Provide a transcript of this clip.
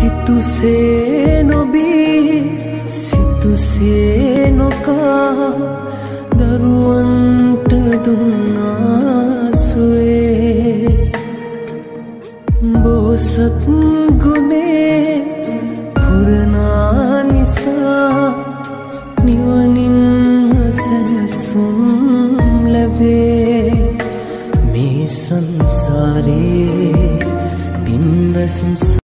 සිතුසේ නොබී සිතුසේ නොකා දරුවන්ට දුන්නාසුවේ බෝසත් ගුණේ පුරනා නිසා නිවනින් සැනසුම් ලැබේ මේ සංසාරේ බිම්බ